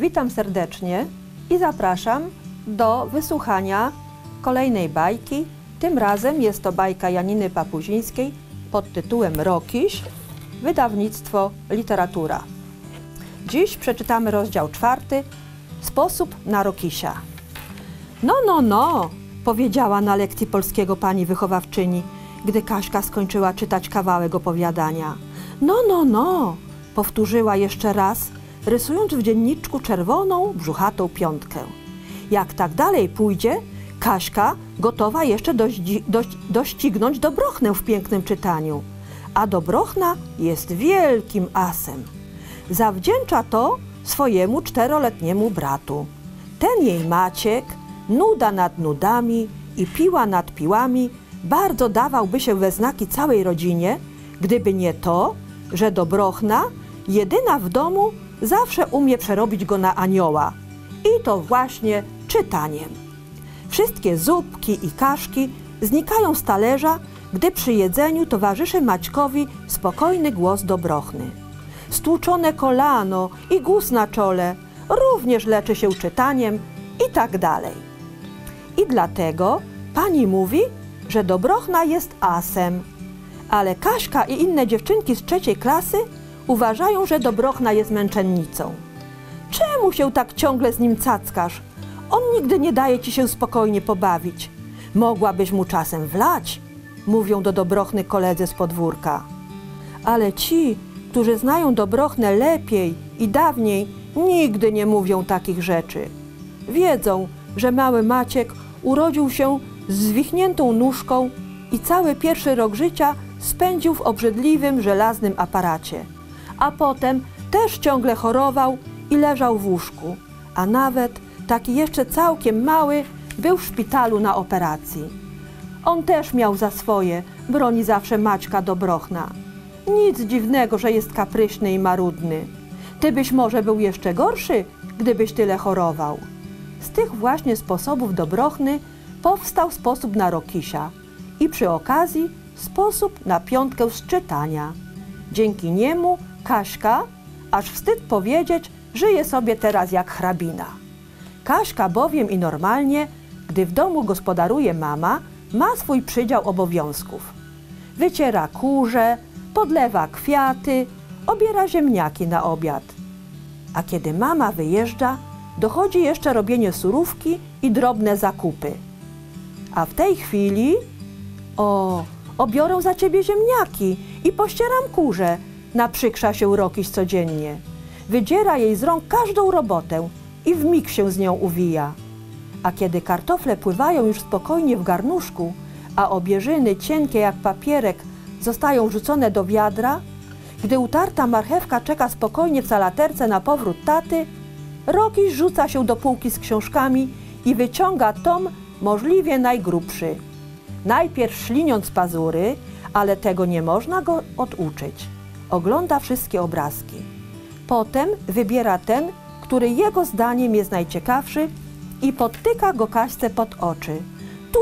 Witam serdecznie i zapraszam do wysłuchania kolejnej bajki. Tym razem jest to bajka Janiny Papuzińskiej pod tytułem Rokiś, wydawnictwo Literatura. Dziś przeczytamy rozdział 4, Sposób na Rokisia. No, powiedziała na lekcji polskiego pani wychowawczyni, gdy Kaśka skończyła czytać kawałek opowiadania. No, powtórzyła jeszcze raz, rysując w dzienniczku czerwoną, brzuchatą piątkę. Jak tak dalej pójdzie, Kaśka gotowa jeszcze doścignąć Dobrochnę w pięknym czytaniu. A Dobrochna jest wielkim asem. Zawdzięcza to swojemu 4-letniemu bratu. Ten jej Maciek, nuda nad nudami i piła nad piłami, bardzo dawałby się we znaki całej rodzinie, gdyby nie to, że Dobrochna, jedyna w domu, zawsze umie przerobić go na anioła. I to właśnie czytaniem. Wszystkie zupki i kaszki znikają z talerza, gdy przy jedzeniu towarzyszy Maćkowi spokojny głos Dobrochny. Stłuczone kolano i guz na czole również leczy się czytaniem i tak dalej. I dlatego pani mówi, że Dobrochna jest asem. Ale Kaśka i inne dziewczynki z 3. klasy uważają, że Dobrochna jest męczennicą. Czemu się tak ciągle z nim cackasz? On nigdy nie daje ci się spokojnie pobawić. Mogłabyś mu czasem wlać, mówią do Dobrochny koledzy z podwórka. Ale ci, którzy znają Dobrochnę lepiej i dawniej, nigdy nie mówią takich rzeczy. Wiedzą, że mały Maciek urodził się z zwichniętą nóżką i cały pierwszy rok życia spędził w obrzydliwym, żelaznym aparacie. A potem też ciągle chorował i leżał w łóżku, a nawet taki jeszcze całkiem mały był w szpitalu na operacji. On też miał za swoje, broni zawsze Maćka Dobrochna. Nic dziwnego, że jest kapryśny i marudny. Ty byś może był jeszcze gorszy, gdybyś tyle chorował. Z tych właśnie sposobów Dobrochny powstał sposób na Rokisia i przy okazji sposób na piątkę z czytania. Dzięki niemu Kaśka, aż wstyd powiedzieć, żyje sobie teraz jak hrabina. Kaśka bowiem i normalnie, gdy w domu gospodaruje mama, ma swój przydział obowiązków. Wyciera kurze, podlewa kwiaty, obiera ziemniaki na obiad. A kiedy mama wyjeżdża, dochodzi jeszcze robienie surówki i drobne zakupy. A w tej chwili, obiorę za ciebie ziemniaki i pościeram kurze, naprzykrza się Rokiś codziennie. Wydziera jej z rąk każdą robotę i wmig się z nią uwija. A kiedy kartofle pływają już spokojnie w garnuszku, a obierzyny, cienkie jak papierek, zostają rzucone do wiadra, gdy utarta marchewka czeka spokojnie w salaterce na powrót taty, Rokiś rzuca się do półki z książkami i wyciąga tom możliwie najgrubszy. Najpierw śliniąc pazury, ale tego nie można go oduczyć. Ogląda wszystkie obrazki. Potem wybiera ten, który jego zdaniem jest najciekawszy i podtyka go Kaśce pod oczy. Tu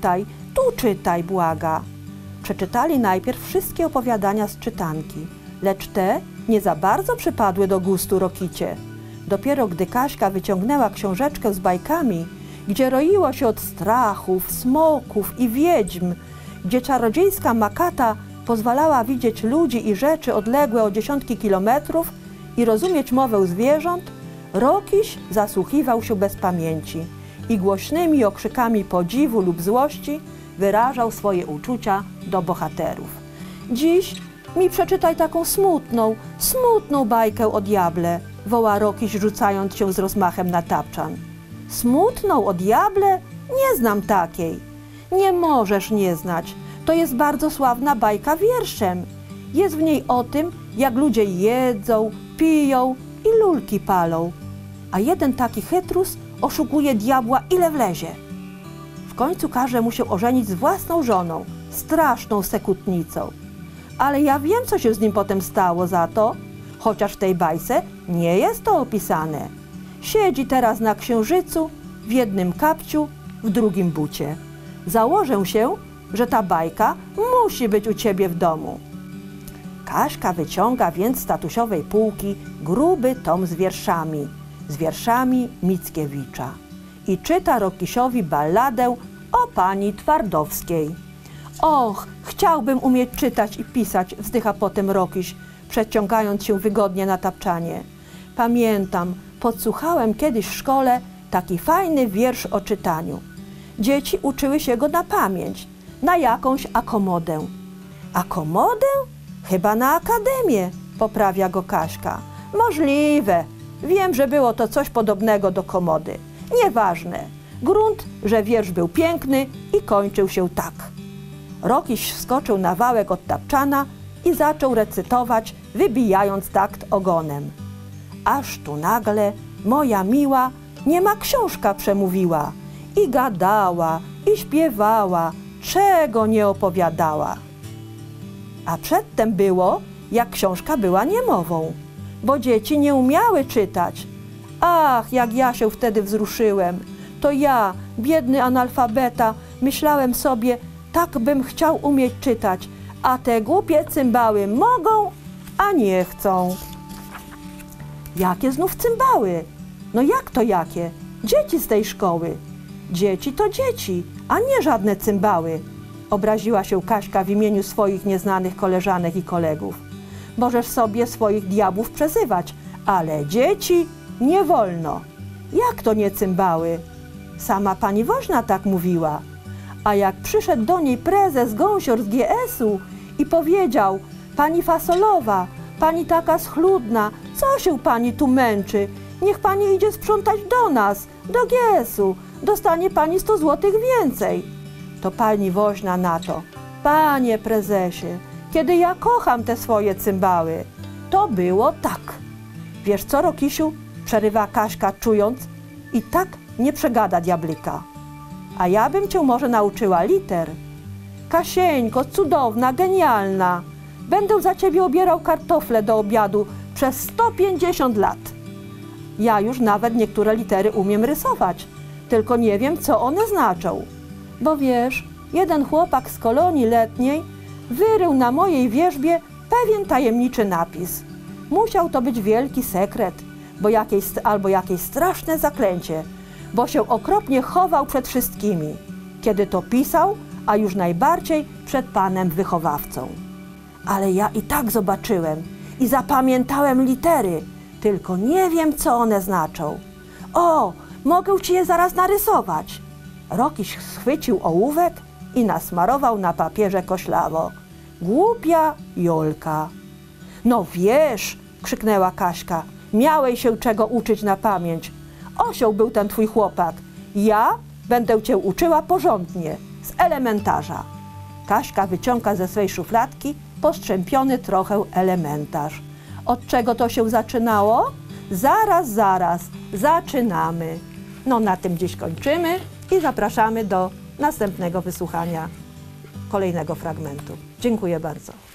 czytaj, błaga. Przeczytali najpierw wszystkie opowiadania z czytanki, lecz te nie za bardzo przypadły do gustu Rokicie. Dopiero gdy Kaśka wyciągnęła książeczkę z bajkami, gdzie roiło się od strachów, smoków i wiedźm, gdzie czarodziejska makata pozwalała widzieć ludzi i rzeczy odległe o dziesiątki kilometrów i rozumieć mowę zwierząt, Rokiś zasłuchiwał się bez pamięci i głośnymi okrzykami podziwu lub złości wyrażał swoje uczucia do bohaterów. Dziś mi przeczytaj taką smutną bajkę o diable, woła Rokiś, rzucając się z rozmachem na tapczan. Smutną o diable? Nie znam takiej. Nie możesz nie znać. To jest bardzo sławna bajka wierszem. Jest w niej o tym, jak ludzie jedzą, piją i lulki palą. A jeden taki chytrus oszukuje diabła ile wlezie. W końcu każe mu się ożenić z własną żoną, straszną sekutnicą. Ale ja wiem, co się z nim potem stało za to, chociaż w tej bajce nie jest to opisane. Siedzi teraz na księżycu, w jednym kapciu, w drugim bucie. Założę się, że ta bajka musi być u ciebie w domu. Kaśka wyciąga więc z tatusiowej półki gruby tom z wierszami z wierszami Mickiewicza i czyta Rokisiowi balladę o pani Twardowskiej. Och, chciałbym umieć czytać i pisać, wzdycha potem Rokiś, przeciągając się wygodnie na tapczanie. Pamiętam, podsłuchałem kiedyś w szkole taki fajny wiersz o czytaniu. Dzieci uczyły się go na pamięć, na jakąś akomodę. Akomodę? Chyba na akademię, poprawia go Kaśka. Możliwe. Wiem, że było to coś podobnego do komody. Nieważne. Grunt, że wiersz był piękny i kończył się tak. Rokiś wskoczył na wałek od tapczana i zaczął recytować, wybijając takt ogonem. Aż tu nagle moja miła niema książka przemówiła i gadała, i śpiewała, czego nie opowiadała. A przedtem było, jak książka była niemową, bo dzieci nie umiały czytać. Ach, jak ja się wtedy wzruszyłem. To ja, biedny analfabeta, myślałem sobie, tak bym chciał umieć czytać, a te głupie cymbały mogą, a nie chcą. Jakie znów cymbały? No jak to jakie? Dzieci z tej szkoły. Dzieci to dzieci, a nie żadne cymbały. Obraziła się Kaśka w imieniu swoich nieznanych koleżanek i kolegów. Możesz sobie swoich diabłów przezywać, ale dzieci nie wolno. Jak to nie cymbały? Sama pani woźna tak mówiła. A jak przyszedł do niej prezes Gąsior z GS-u i powiedział: pani Fasolowa, pani taka schludna, co się pani tu męczy? Niech pani idzie sprzątać do nas, do GS-u, dostanie pani 100 złotych więcej. To pani woźna na to: panie prezesie, kiedy ja kocham te swoje cymbały, to było tak. Wiesz co, Rokisiu? Przerywa Kaśka, czując, i tak nie przegada diablika. A ja bym cię może nauczyła liter. Kasieńko, cudowna, genialna. Będę za ciebie obierał kartofle do obiadu przez 150 lat. Ja już nawet niektóre litery umiem rysować, tylko nie wiem, co one znaczą. Bo wiesz, jeden chłopak z kolonii letniej wyrył na mojej wierzbie pewien tajemniczy napis. Musiał to być wielki sekret, albo jakieś straszne zaklęcie, bo się okropnie chował przed wszystkimi, kiedy to pisał, a już najbardziej przed panem wychowawcą. Ale ja i tak zobaczyłem i zapamiętałem litery, tylko nie wiem, co one znaczą. O, mogę ci je zaraz narysować. Rokiś schwycił ołówek i nasmarował na papierze koślawo. Głupia Jolka. No wiesz, krzyknęła Kaśka, miałeś się czego uczyć na pamięć. Osioł był ten twój chłopak. Ja będę cię uczyła porządnie, z elementarza. Kaśka wyciąga ze swej szufladki postrzępiony trochę elementarz. Od czego to się zaczynało? Zaraz, zaczynamy. No na tym dziś kończymy i zapraszamy do następnego wysłuchania kolejnego fragmentu. Dziękuję bardzo.